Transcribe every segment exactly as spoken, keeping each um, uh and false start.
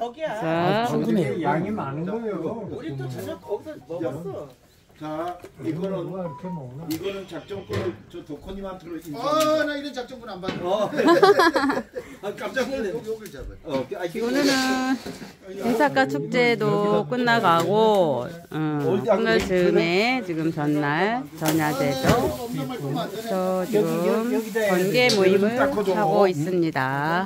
저기야. 자, 충분히 양이 많은 거예요. 우리 또 저녁 거기서 먹었어. 자, 이거는 이거는 작전권을 저 도코님한테로 인사. 아, 나 이런 작전권 안 받아. 어. 아, 깜짝 놀래. 욕을 잡아. 어, 아, 오늘은 김삿갓 축제도 끝나가고 음, 오늘 즈음에 지금 전날 전야제죠. 저 지금 번개 모임을 하고 있습니다.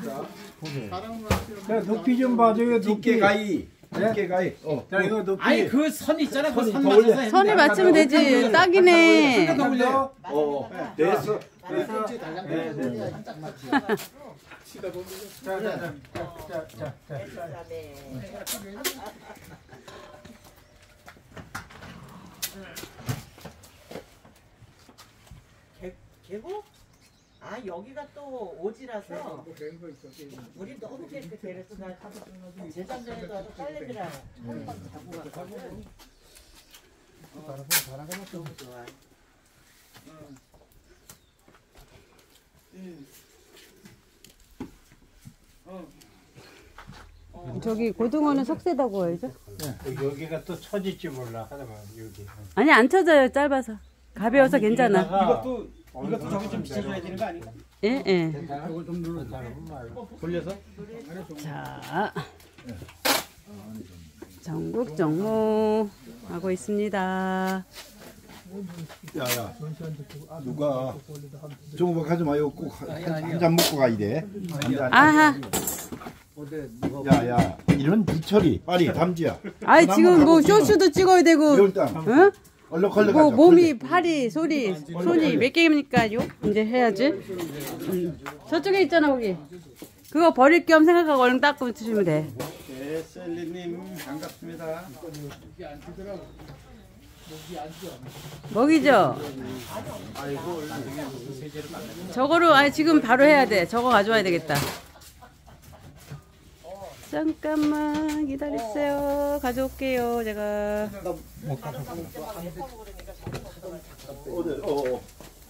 높이 좀 봐줘요. 뒷게 가이. 뒷게 가이. 어. 자, 이거 높이. 아니 그 선 있잖아. 그 선 더 올려. 맞춰서 선에 맞추면 되지. 딱이네. 어. 됐어. 됐어. 달랑 네, 한짝 맞지. 자, 자, 자, 자, 자, 자. 개, 계곡? 아 여기가 또 오지라서 우리 너무 깨끗해. 그래서 나 재작년에도 와서 딸내미랑 처음 자고 갔거든. 어, 너무 좋아. 응. 응. 응. 어. 저기 고등어는 석쇠다고 해야죠? 네. 여기가 또 처질지 몰라. 하다가 여기. 아니 안 쳐져요. 짧아서. 가벼워서 괜찮아. 이것도 이것도 저기 좀 비춰줘야 되는 거 아닌가? 예, 예. 이걸 좀 눌러. 돌려서. 자, 전국 정모 하고 있습니다. 야야. 누가 저거 가지 마요. 꼭 한 잔 먹고 가야 돼. 아하. 야야. 이런 뒤처리 빨리 담지야. 아이 지금 뭐 쇼츠도 찍어야 되고, 일단 응? 얼른 걸려 뭐 가자. 몸이 팔이 소리 손이 몇 개입니까요? 이제 해야지. 음. 저쪽에 있잖아 거기. 그거 버릴 겸 생각하고 얼른 닦고 드시면 돼. 네, 셀리님 반갑습니다. 먹이죠? 저거로 아니 지금 바로 해야 돼. 저거 가져와야 되겠다. 잠깐만 기다리세요. 가져올게요 제가. 어디? 어.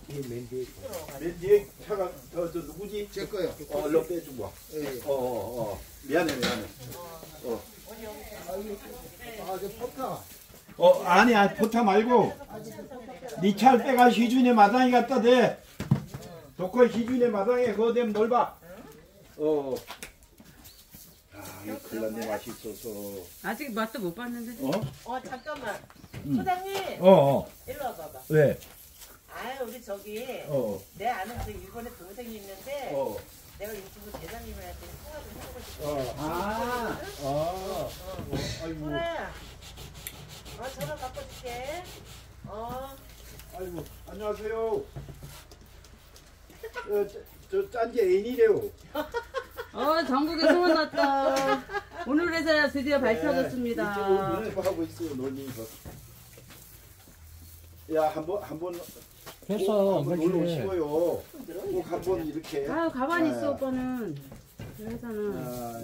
맨디 차가 저, 저 누구지? 제 거요. 어, 얼른 빼주고 와. 예. 어, 어, 어. 미안해, 미안해. 어. 아, 저 포타. 어, 아니야, 포타 말고. 니 차를 빼가 희준이 마당에 갖다 대. 도커 희준이 마당에 그거 되면 놀봐. 어. 아, 이거 큰일 났네, 맛있어서. 아직 맛도 못 봤는데. 어? 어 잠깐만. 응. 소장님. 어, 어. 일로 와봐봐. 왜? 아 우리 저기 어. 내 아는 그 일본에 동생이 있는데 어. 내가 유튜브 대장님한테 통화 좀 해보고 싶어. 어. 아. 어. 아이고. 소라야. 어 전화 바꿔줄게. 어. 아이고. 안녕하세요. 어, 저, 저 짠지 애인이래요. 어 전국에 소문 났다. 오늘에서야 드디어 밝혀졌습니다. 네, 이쪽으로 하고 있어요, 놀리면서. 야, 한번 한번 됐어. 한번 놀러 오시고요. 꼭 한번 이렇게. 아유 가만히 있어 아, 오빠는. 회사는. 아,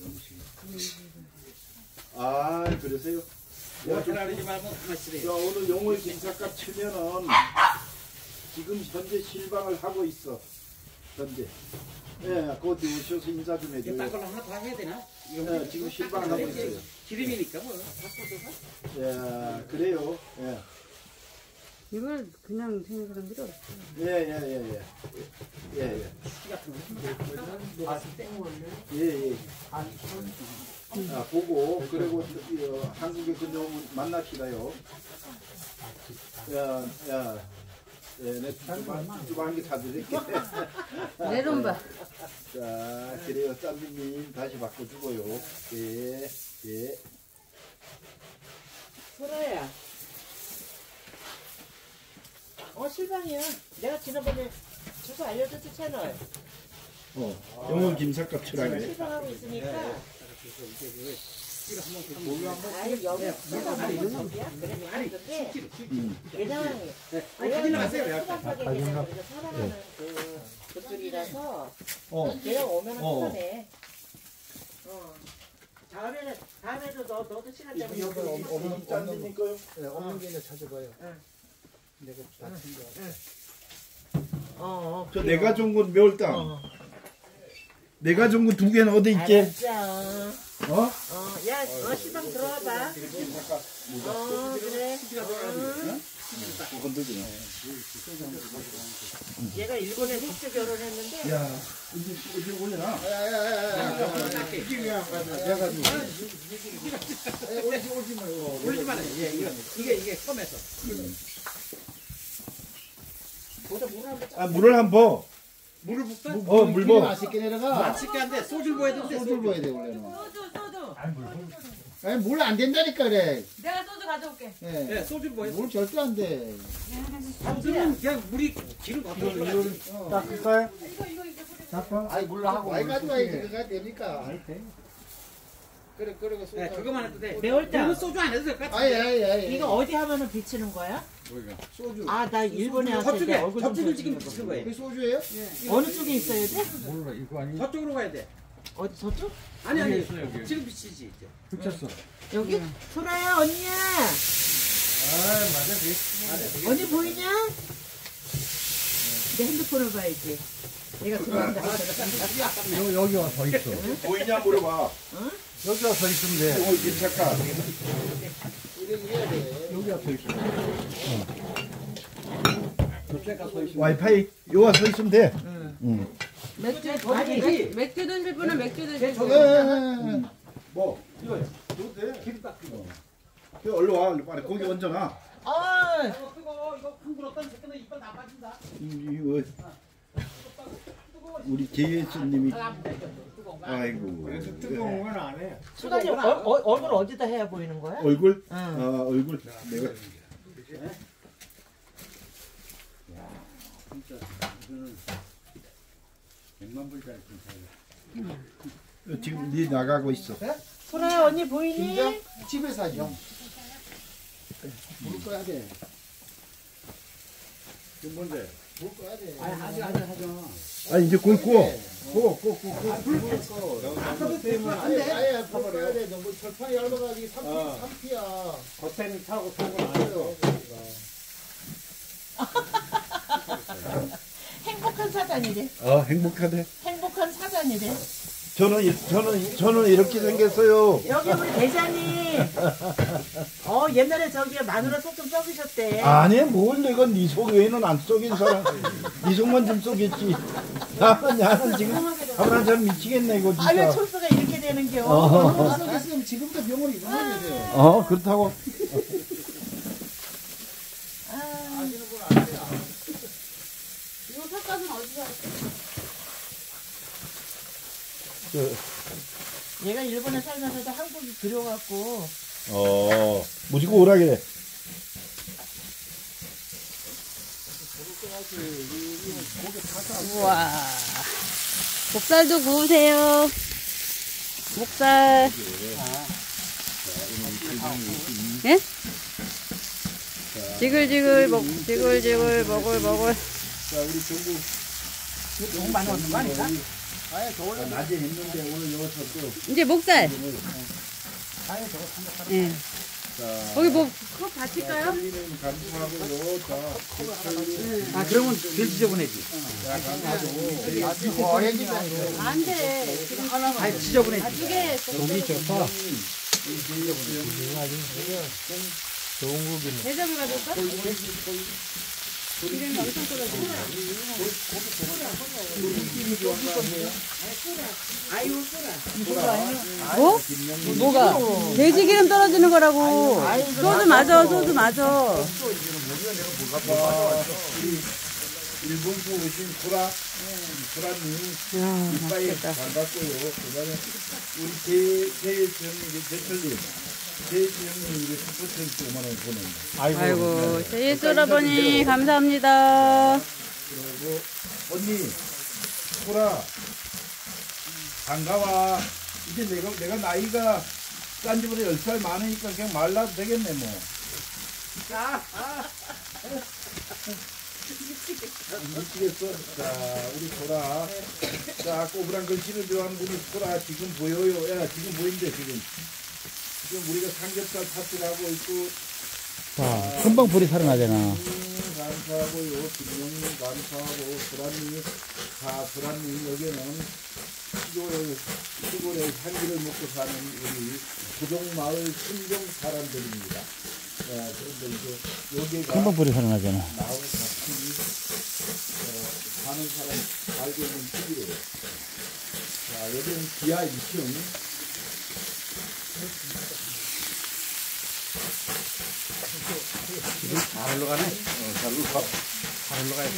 아, 그러세요? 야, 좀, 그러지 말고 그만시래. 야, 오늘 용월 김삿갓 치면은 지금 현재 실방을 하고 있어. 현재. 예, 곧 오셔서 인사 좀 해줘요. 딴 걸로 하나 더 해야 되나? 예, 지금 실방을 하고 있어요. 기름이니까 뭐. 예, 그래요. 예. 이걸 그냥 생사람들이 없어. 예, 예, 예, 예. 예, 예. 예, 예. 아, 보고, 그리고, 어, 한국에 건너오면 만납시다요. 야, 야. 예, 내 좀 한 개 사드릴게. 내려온봐. 자, 그래요. 짠님님 다시 바꿔주고요. 예, 예. 소라야. 어 실방이야. 내가 지난번에 주소 알려줬지 채널. 어, 영월 김삿갓 추라네. 실방하고 있으니까. 아니 여기 실방하고 저기야. 그래 그게 왜냐면 왜냐면 수박하게 그냥 우리가 살아가는 그 그쪽이라서 어, 내가 오면은 어. 편해. 어. 다음에는 다음에도 너 너도 시간 되면 여기 어머니 짠님 거요? 네, 없는 게 이제 찾아봐요. 응. 내가 다 챙겨. 어, 어. 저 내가 좋은 건 매울땅. 어. 내가 좋은 건 두 개는 어디 있지? 알았어. 어? 야, 어, 시방 들어와봐. 어, 그래. 응. 건들지 얘가 일본에 국제 결혼했는데. 야, 이제 이제 올려놔. 올리지 마라. 예, 이거 이게 이게 껌에서. 아, 물을 한 번. 물을 붓까? 어, 물 뭐. 맛있게 내려가. 맛있게 한데 소주를 부어야 되는데 소주 부어야 돼 원래는. 소주 소주. 아니 물 안 된다니까 그래. 내가 소주 가져올게. 예. 네, 소주를 부어야 돼. 물 절대 안 돼. 소주는 그냥 물이 기름 갖다 줘야지. 닦을까요? 아니 물로 하고. 많이 가져와야지 그가 됩니까? 그래 그러고 소주. 네, 그거만 해도 돼. 매울 때. 이거 소주 안 해도 될 것 같아. 아예 아예 아예. 이거 어디 하면은 비치는 거야? 소주. 아, 나 일본에 왔을 때 저쪽에 얼굴 좀 저쪽을 지금 보여주는 붙은 거. 거예요. 그 소주예요? 어느 쪽에 있어야 돼? 저쪽으로 가야 돼. 어디 저쪽? 아니 아니 지금 비치지 이제. 여기? 소라야, 언니야. 언니 보이냐? 내 핸드폰을 봐야지. 내가 들어간다. 여기 와 서 있어. 보이냐 물어봐. 여기 와 서 있으면 돼. 어, 괜찮까? 여기 와 서 있어. 와이파이 요가 서 있으면 돼. 맥주 아니, 맥- 맥주 드실 분은 맥주 드시고. 예. 뭐 이거요. 줘도 돼. 기름 닦 이거. 그 얼른 와, 얼른 빨리 거기 얹어놔. 아, 이거 뜨거 이거 큰불 어떤 새끼는 이빨 다 빠진다. 이- 이거 우리 제이에스님이 아이고 뜨거운 건 안 해. 수단이 어, 어, 얼굴 어디다 해야 보이는 거야? 얼굴 응. 아 얼굴 내가 어, 지금 네 나가고 있어. 소라야, 언니 보이니? 진짜 집에서 하죠. 물 꺼야 돼. 이게 뭔데? 물 꺼야 돼. 아니 아직 아직 하죠. 아 이제 굴 구워. 구워, 구워, 구워, 구워. 아예 아예 불 꺼야 돼. 너무 철판이 얇아가지고 삼피 어. 삼피야. 겉에는 타고 속은 안 해요. 행복한 사장이래. 어 행복하네. 행복한 사장이래. 저는 이- 저는 저는 이렇게 생겼어요. 여기 우리 대장님. 어, 옛날에 저기 마누라 속 좀 썩으셨대. 아니 뭘 내가 네 속 외에는 안 속인 사람. 네 속만 좀 속였지. 나는 나는 지금 하루한 참 미치겠네 이거 아, 왜 진짜. 철수가 이렇게 되는겨? 어. 있으면 지금부터 병원에 입원해야 돼. 어 그렇다고. 이거 삿갓은 어디서 얘가 일본에 살면서도 한국에 들여갖고. 어 무지개 오라게. 우와. 목살도 구우세요. 목살. 예? 지글지글 먹, 지글지글 먹을 먹을. 자 우리 전부 너무 많이 얻는 거 아닌가? 낮에 했는데 오늘 여기서 또 이제 목살. 예. 거기 뭐, 그거 받칠까요? 틀리는 감수하고요. 자 아 그러면 덜 지저분해지. 안 돼. 지금 하나만. 아니 지저분해지. 아, 두 개. 고기 좋다. 대접을 가져올까? 기름이 엄청 쏟아져. 뭐? 뭐가? 돼지 기름 떨어지는 거라고. 소주 맞아, 소주 맞아. 일본서 오신 구라 구라님 야, 이빠이 맛있겠다. 반갑고요. 그다음에 우리 제 제정님 제철님 제정님 우리 스포츠 오만 원 보낸다. 아이고, 제이스 오라버니, 감사합니다. 그리고 언니 구라 반가워. 이제 내가 내가 나이가 딴 집보다 열 살 많으니까 그냥 말라도 되겠네 뭐. 미치겠어. 자, 우리 소라. 자, 꼬부랑 글씨를 좋아하는 우리 소라 지금 보여요. 야, 지금 보인대, 지금. 지금 우리가 삼겹살 파티하고 있고. 자, 금방 불이 살아나잖아. 음, 감사하고요. 김영님 감사하고, 소라님. 자, 소라님, 여기는 시골의, 시골의 향기를 먹고 사는 우리 구동마을 순경 사람들입니다. 네, 그런데 이제 여기가 한번불이 살아나잖아. 나하고 같이 어, 사는 사람 알고 있는 집이에요. 자, 여기는 지하 이 층. 잘 흘러가네. 어, 잘 올라. 잘 흘러가야 돼.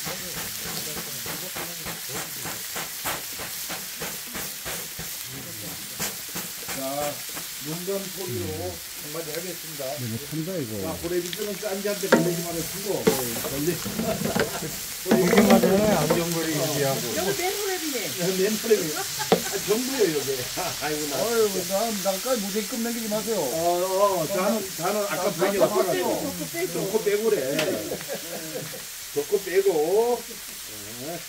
자, 농담 소리로 한마디 하겠습니다. 너무 큰다, 이거. 자, 고래비들은 짠지한테 걸리기만 해주고, 걸리. 구경하잖아요. 안경거리 얘기하고. 여기 맨홀에비네. 맨날에 아, 정부예요, 여기. 아이고, 나. 아유, 나, 나까지 무대 끝내기지 마세요. 어, 어, 자는, 자는 아까 벽에 왔어가지고. 덮고 빼고래. 덮고 빼고. 네.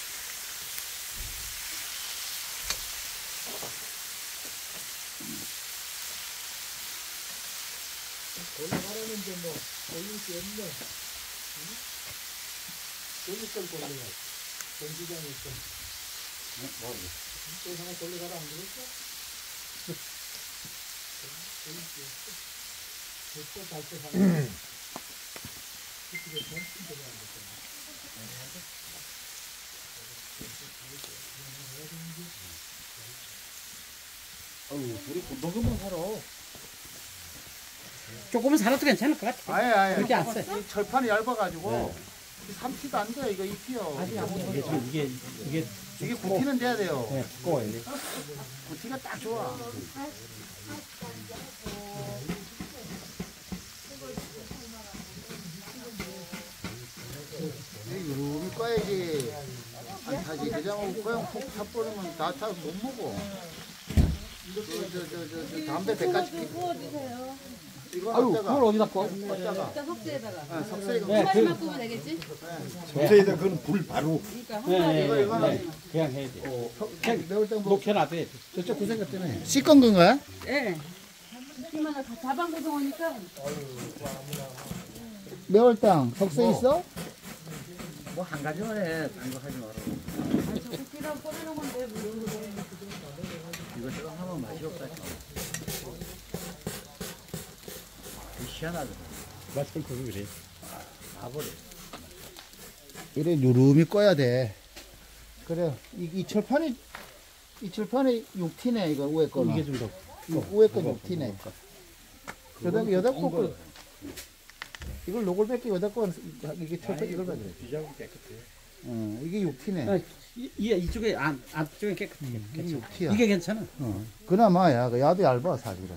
아유, 우리 금방금방 살아. 조금은 살아도 괜찮을 것 같아. 아예, 아예. 그렇지 않았어. 이 철판이 얇아가지고, 삼티도 안 돼, 이거 잎이요. 이게 좀, 이게, 이게, 이게 굽히는 돼야 돼요. 네, 두꺼워야 돼. 굽히가 딱 좋아. 유름이 꺼야지. 안 타지. 그냥 그냥 푹 타버리면 다 타서 못 먹어. 저, 저, 저, 저, 저 담배 백가지 구워주세요. 이거 아유, 어쩌가? 그걸 어디다 구워? 어쩌가? 일단 석쇠에다가. 아, 석쇠 이거. 네, 하나만 구우면 되겠지? 석쇠에다 그건 불 바로. 그러니까 한 네, 마리. 네, 이거, 네, 이거는- 네. 그냥 해야 돼. 그냥 매울 때 뭐. 녹혀놔둬야 돼. 저쪽 구색 같잖아요. 씻건 건가요? 예. 이만 자방고등어니까 매울 땅 석쇠 있어? 뭐 한 가지만 해. 딴거 하지 마라. 고기랑 꺼내는 건데 뭐. 이거 저거 하면 맛이 없다. 희한하다. 맛을 거기 그래. 봐버려. 이래 누름이 꺼야 돼. 그래. 이, 이 철판이 이 철판이 육 티네 이거 위에 거는. 이게 좀 더. 이 위에 거 육 티네. 여덟 여덟 거 이걸 요걸 뺏기 여덟 거 이게 철판 이걸 받아야 돼. 비자고 깨끗해. 어 이게 육 티네. 아, 이, 이, 이쪽에 안, 앞쪽에 깨끗해. 이게 괜찮아. 육 티야. 이게 괜찮아. 어. 그나마야 그 야도 얇아 사실은.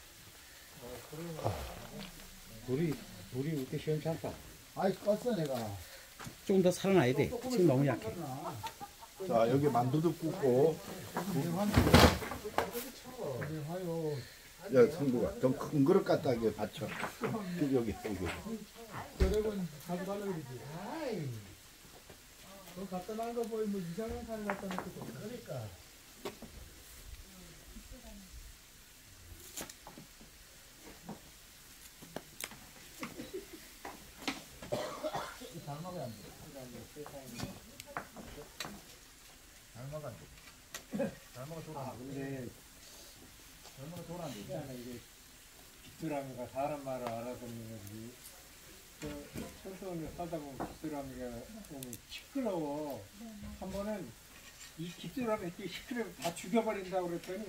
우리, 우리 이렇게 시원찮다. 아이 껐어 내가. 조금 더 살아나야 돼. 지금 너무 약해. 자, 여기 만두도 굽고. 야, 성구가 좀 큰 그릇 갖다 여기 받쳐. 여기, 여기, 여기. 저녁은 가져 가려 그러지. 아이. 너 갖다 놔거 보이 뭐 이상한 사람 갖다 놓고 그러니까. 잘 먹어야 안 돼. 잘 먹어 안 돼. 잘 먹어 돌아. 아, 근데 잘 먹어 돌아 안 돼. 있잖아 이게 귀뚜라미가 사람 말을 알아듣는 건지 그 천천히 하다 보면 귀뚜라미가 오면 시끄러워. 한 번은 이 귀뚜라미 이렇게 시끄러워 다 죽여버린다고 그랬더니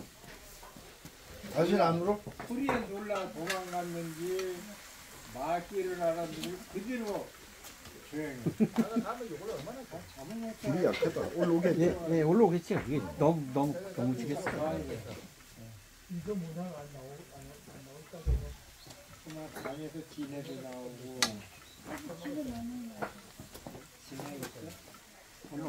다시는 안 울어? 소리에 놀라 도망갔는지 마귀를 알아듣고 그대로 조용히 가면 요걸 얼마나 가? 잡아먹자. 불이 약하다. 올라오겠지. 예, 예, 올라오겠지. 이게 너무, 너무, 너무 죽겠어. 이거 문화가 안 나오 안 나올까? 그만 강에서 지네도 나오고 지네 있어?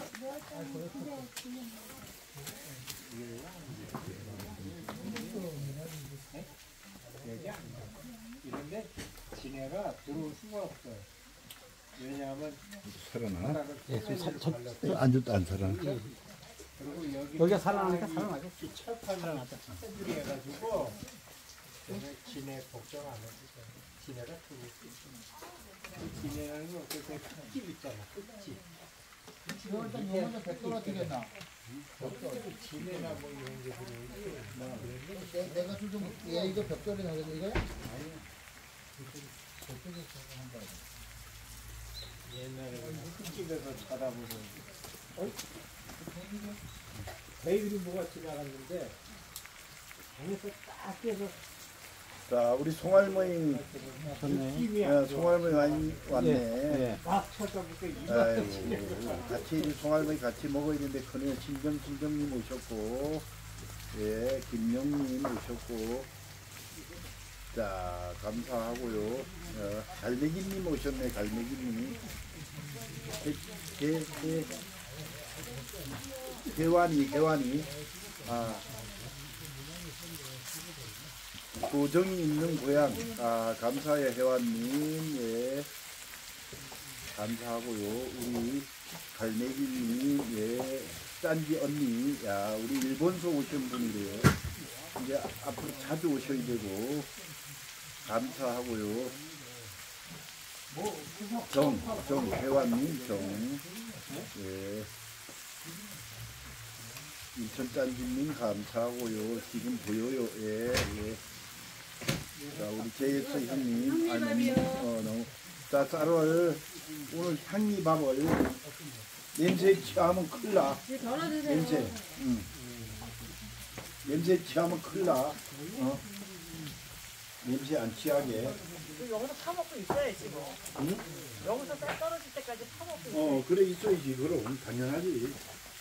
여기 안 가. 이런데 지네가 들어올 수가 없어. 왜냐하면 살아나? 바닥을 예, 좀 살, 저, 안줘도 안 살아나. 그리고 여기 여기가 살아나니까 살아나죠. 철판을 테두리 해가지고 저는 지네 걱정 안 해도 돼. 지네가 들어올 수 있어. 지네라는 게 어떨 때 흙집 있잖아. 흙집. 흙집 이월달 요번에 백돌 어떻게 했나? 지네나 뭐 이런 게 들어오고. 내, 내가 좀, 얘 이거 벽돌이 나거든, 이거야? 옛날에 흙집에서 자다 보면 어? 베이비 뭐가 지나갔는데 방에서 딱 깨서 자, 우리 송할머니, 느낌이 어, 송할머니 많이 왔네. 막 쳐다보니까 아이고, 같이 이제 송할머니 같이 먹어야 되는데 그네 진정 진정님 오셨고, 예, 김영님 오셨고, 자 감사하고요. 어, 갈매기님 오셨네, 갈매기님. 개, 개, 개, 개완이, 개완이. 아. 고정이 있는 고향. 아, 감사해요, 회원님. 예. 감사하고요. 우리 갈매기님, 예. 짠지 언니. 야, 우리 일본서 오신 분이래요. 이제 앞으로 자주 오셔야 되고. 감사하고요. 정, 정, 회원님, 정. 예. 이천 짠지님 감사하고요. 지금 보여요. 예, 예. 자, 우리 제이엑스 형님. 아, 너무, 어, 너무. 자, 쌀을, 오늘 향리밥을, 냄새 취하면 큰일 나. 냄새. 응. 냄새 취하면 큰일 나. 어? 냄새 안 취하게. 여기서 파먹고 있어야지 뭐. 응? 여기서 쌀 떨어질 때까지 파먹고 있어야지. 어, 그래, 있어야지. 그럼, 당연하지.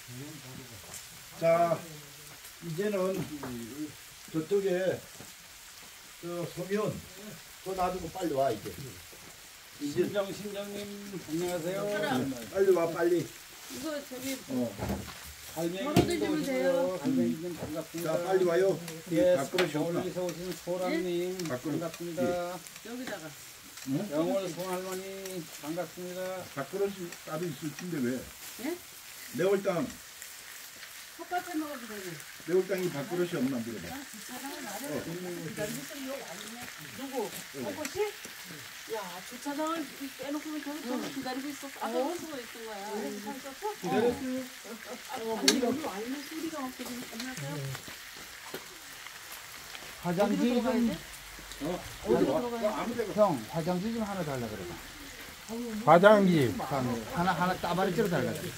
자, 이제는 저쪽에, 저, 소면, 그거 놔두고 빨리 와, 이제. 이제 신정 신정님 안녕하세요. 빨리 와, 빨리. 이거 저기 어. 덜어드시면 돼요. 갈매기님 반갑습니다. 자, 빨리 와요. 예, 밥그릇이 없나? 멀리서 오신 소랑님 밥그릇. 반갑습니다. 여기다가 영월 송할머니 반갑습니다. 밥그릇이 따로 있을 텐데 왜? 예? 매월당, 컵밥에 먹어도 되고. 매월당이 밥그릇이 없나 물어봐. 누구? 오고씨? 야, 주차장을 빼놓고 저기 저기 기다리고 있었어. 아까 수가 있던 거야. 기다렸어요. 아니, 여기 와 있는 소리가 없거든. 안녕하세요. 화장지 어디로 들어가야 좀, 돼? 어? 어디로 들어가야 아무 데가. 형, 화장지 좀 하나 달라 그래. 화장지 하나, 하나 따바리 찌러 달라 그래.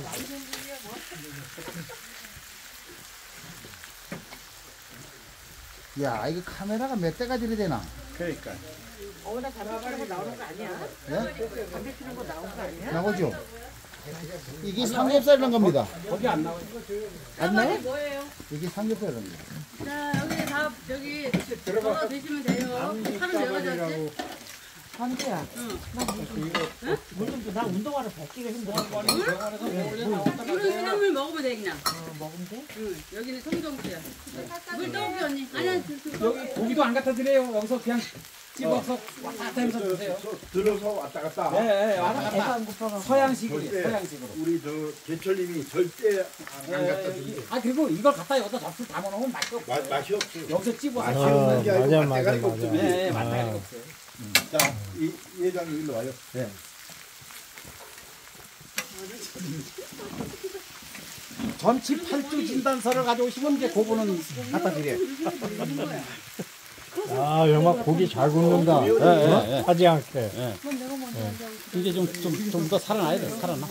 야, 이거 카메라가 몇 대가 들이대나? 그러니까. 어머나 담배 피는 거 나오는 거 아니야? 예? 담배 피는 거 나오는 거 아니야? 나오죠? 이게 삼겹살이란 겁니다. 거기 안 나와요. 안 나와? 뭐예요? 이게 삼겹살이란 겁니다. 자, 여기 다 저기 덜어 드시면 돼요. 사람 열어줬지? 한지야. 물좀 나 운동화를 벗기가 힘들어. 이런 생물 먹으면 돼 그냥. 먹으면 돼? 응, 여기는 청정수야. 물 떠올게 언니. 아니야, 그, 그, 여기 고기도 안 갖다 드려요. 여기서 그냥 집어서 왔다 갔다 하면서 저, 드세요. 저, 들어서 왔다 갔다. 네, 네, 왔다 배가 갔다. 안 고파가. 서양식으로, 절대. 서양식으로. 우리 저 개철님이 절대 안 예, 갖다 이- 준대. 아 그리고 이걸 갖다 여기다 접시 담아놓으면 맛이 없어. 마, 맛이 없어. 여기서 찝어서 맛이 하시면 없는 게 아니고 맞아, 맛대가리가 맞아, 없어. 네, 네, 맛다가리가 없어요. 자, 이, 이 회장님 일로 와요. 네. 전치 팔 주 진단서를 가져오시면 이제 그거는 갖다 드려요. 아 영화 고기 잘 굽는다. 예, 예, 예. 하지 않게. 이제 좀 좀 좀 더 살아나야 돼, 살아나.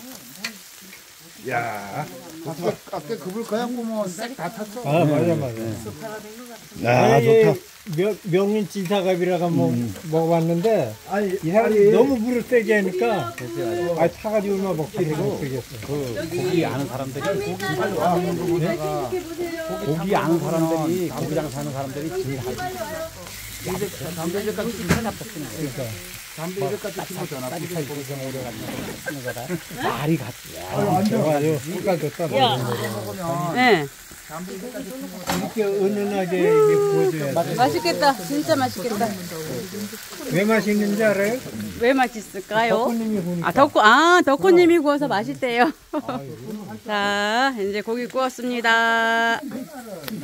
야, 아까, 아까 그불 그냥 구우면 싹 다 탔어. 아 맞아 맞아. 야, 아, 명, 명인 찐사갑이라고 뭐 먹어봤는데 아니, 이 사람이 아니, 너무 물을 세게 하니까 아 타가지고 막 먹기를 못 쓰겠어. 그 고기 아는 사람들이 고기 빨리 와. 먹는 거 보다가 고기 아는 사람들이 고기장 사는 사람들이 제일 하지. 담배 이백 같이 좀 하나 뽑히네. 담배 이백 같이 주고 전화 따뜻하게 고기장 오래가지고 쓰는 거다. 말이 같지. 좋아요. 색깔도 따로 먹으면 네. 담배 이백 같이 주고 이렇게 은은하게 이게 구워줘야 돼. 맛있겠다. 진짜 맛있겠다. 왜 맛있는지 알아요? 왜 맛있을까요? 덕후님이 보니까. 아, 덕후, 아, 덕후님이 구워서 맛있대요. 자, 이제 고기 구웠습니다.